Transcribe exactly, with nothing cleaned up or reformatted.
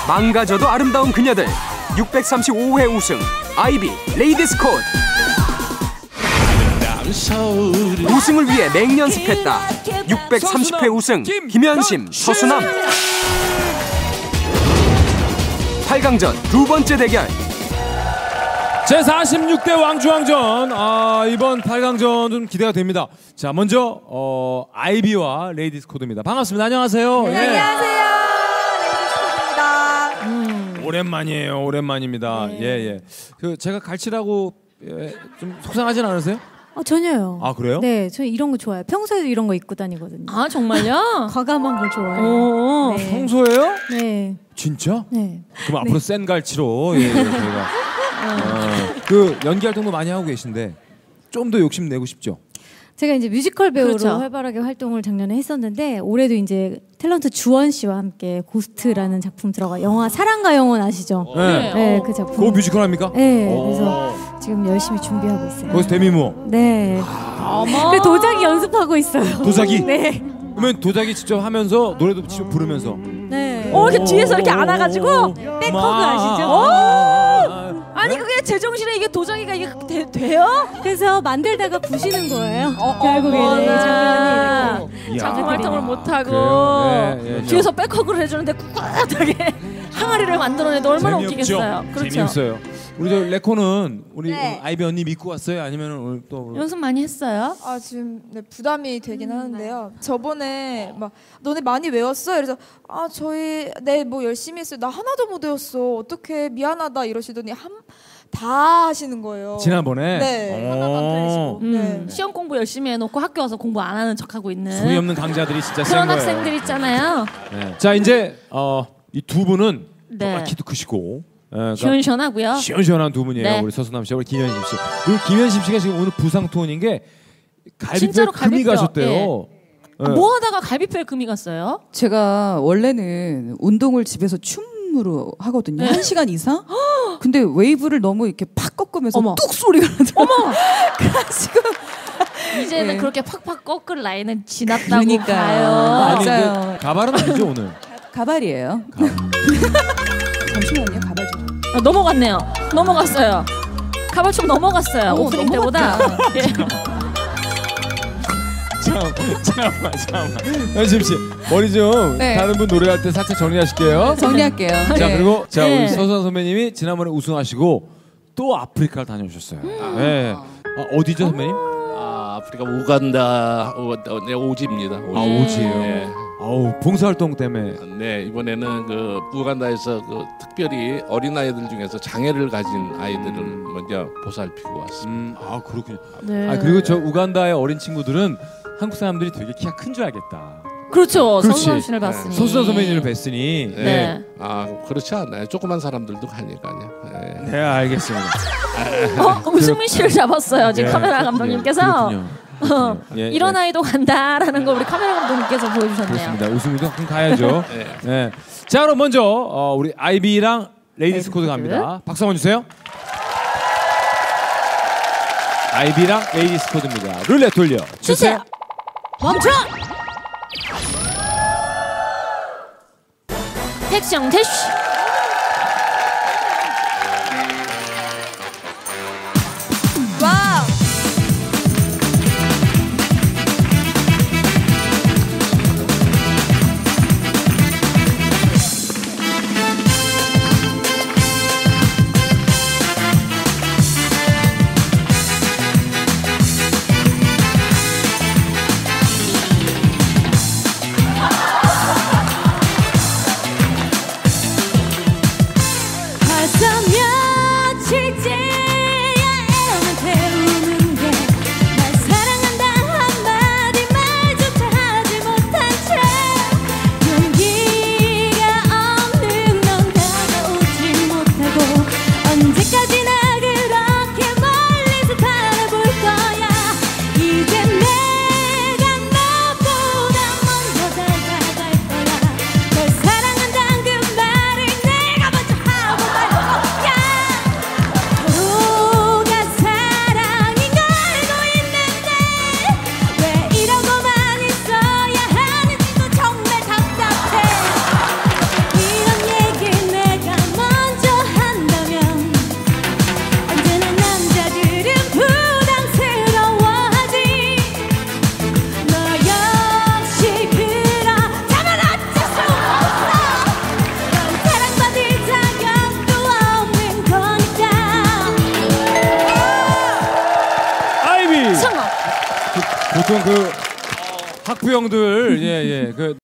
망가져도 아름다운 그녀들. 육백삼십오 회 우승 아이비 레이디스 코드. 우승을 위해 맹연습했다. 육백삼십 회 우승 김현심 서수남. 팔 강전 두 번째 대결. 제사십육 대 왕중왕전. 아, 이번 팔 강전 좀 기대가 됩니다. 자, 먼저 어, 아이비와 레이디스 코드입니다. 반갑습니다. 안녕하세요. 네, 예. 안녕하세요. 레이디스 코드입니다. 음, 오랜만이에요. 오랜만입니다. 네. 예, 예. 그 제가 갈치라고 예, 좀 속상하진 않으세요? 아, 전혀요. 아, 그래요? 네, 저 이런 거 좋아해요. 평소에도 이런 거 입고 다니거든요. 아, 정말요? 과감한 걸 좋아해요. 오, 네. 평소에요? 네. 진짜? 네. 그럼 앞으로 네. 센 갈치로 예, 예, 저희가 어, 그 연기 활동도 많이 하고 계신데 좀 더 욕심 내고 싶죠? 제가 이제 뮤지컬 배우로 그렇죠. 활발하게 활동을 작년에 했었는데 올해도 이제 탤런트 주원 씨와 함께 고스트라는 작품 들어가 영화 사랑과 영혼 아시죠? 네. 네, 그 작품. 그거 뮤지컬 합니까? 네, 오. 그래서 지금 열심히 준비하고 있어요. 거기서 데미모. 네. 어머. 그 도자기 연습하고 있어요. 도자기? 네. 그러면 도자기 직접 하면서 노래도 직접 부르면서. 네. 어, 이렇게 뒤에서 이렇게 안아가지고 백허그 아시죠? 오! 아니 그게 제정신에 이게 도자기가 이게 되, 돼요? 그래서 만들다가 부시는 거예요. 어, 결국에는 어머나. 장면이 작품 활동을 못하고 그래요? 예, 예. 뒤에서 백허그를 해주는데 꿋꿋하게 항아리를 만들어내도 얼마나 재미없죠? 웃기겠어요. 그렇죠. 재미없어요. 우리 저 레코는 우리 네. 아이비 언니 믿고 왔어요? 아니면 오늘 또 연습 많이 했어요? 아 지금 네, 부담이 되긴 하는데요. 저번에 막 너네 많이 외웠어? 그래서 아 저희 네 뭐 열심히 했어요. 나 하나도 못 외웠어. 어떡해 미안하다 이러시더니 한 다 하시는 거예요. 지난번에? 네 오. 하나도 안 틀리시고. 음, 네. 시험 공부 열심히 해놓고 학교 와서 공부 안 하는 척하고 있는 소리 없는 강자들이 진짜 센 그런 거예요. 학생들 있잖아요. 네. 자 이제 어, 이 두 분은 네. 정말 키도 크시고 예, 그러니까 시원시원하고요. 시원시원한 두 분이에요. 네. 우리 서수남 씨와 우리 김현심 씨. 그리고 김현심 씨가 지금 오늘 부상 톤인 게 갈비뼈 진짜로 금이 갈비뼈, 가셨대요. 아, 뭐 하다가 갈비뼈에 금이 갔어요? 제가 원래는 운동을 집에서 춤으로 하거든요. 네. 한 시간 이상? 근데 웨이브를 너무 이렇게 팍 꺾으면서 어머. 뚝 소리가 나더라고요. 어머! 그래가지고 이제는 네. 그렇게 팍팍 꺾을 나이는 지났다고 그러니까요. 봐요. 아니 맞아요. 근데 가발은 아니죠 오늘? 가발이에요. 잠시만요. 가발 좀. 아, 넘어갔네요. 넘어갔어요. 가발 좀 넘어갔어요. 어, 오프닝 때보다. 예. 잠깐만 잠깐만 잠깐만 현심 씨 머리 좀 네. 다른 분 노래할 때 살짝 정리하실게요. 정리할게요. 자 네. 그리고 자 네. 우리 서수남 선배님이 지난번에 우승하시고 또 아프리카를 다녀오셨어요. 네. 아, 어디죠 선배님? 아, 아프리카 우간다 오, 네, 오지입니다. 오지. 아 오지예요. 네. 아우 봉사활동 때문에. 네, 이번에는 그 우간다에서 그 특별히 어린 아이들 중에서 장애를 가진 아이들을 먼저 보살피고 왔습니다. 음, 아 그렇군요. 네. 아 그리고 저 우간다의 어린 친구들은 한국 사람들이 되게 키가 큰 줄 알겠다. 그렇죠. 그렇지. 서수남 씨를 봤으니. 서수남 선배님을 뵀으니. 네. 네. 아, 그렇지 않아요. 조그만 사람들도 가니까요. 네. 네 알겠습니다. 어, 우승민 씨를 잡았어요. 지금 네, 카메라 감독님께서. 그렇군요. 그렇군요. 예, 이런 예. 아이도 간다라는 거 우리 카메라 감독님께서 보여주셨네요. 그렇습니다. 우승도 좀 가야죠. 네. 네. 자 그럼 먼저 어, 우리 아이비랑 레이디스 레이디스 코드 코드. 갑니다. 박수 한번 주세요. 아이비랑 레이디스 코드입니다. 룰렛 돌려 주세요. 멈춰! 택시형 택시. 와우. 보통 그 학부형들 예예 그